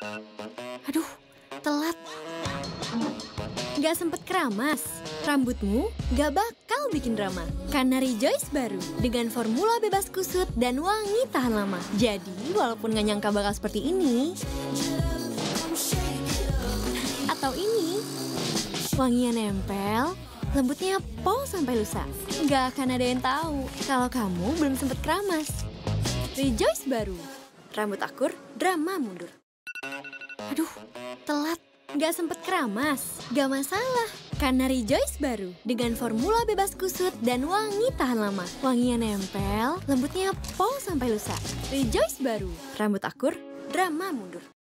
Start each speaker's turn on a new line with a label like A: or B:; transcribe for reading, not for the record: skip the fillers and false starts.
A: Aduh, telat. Nggak sempet keramas. Rambutmu nggak bakal bikin drama. Karena Rejoice baru dengan formula bebas kusut dan wangi tahan lama. Jadi, walaupun nggak nyangka bakal seperti ini, atau ini, wanginya nempel, lembutnya pol sampai lusa. Nggak akan ada yang tahu kalau kamu belum sempet keramas. Rejoice baru. Rambut akur, drama mundur. Aduh, telat. Nggak sempet keramas. Nggak masalah. Karena Rejoice baru dengan formula bebas kusut dan wangi tahan lama. Wanginya nempel, lembutnya pol sampai lusa. Rejoice baru. Rambut akur, drama mundur.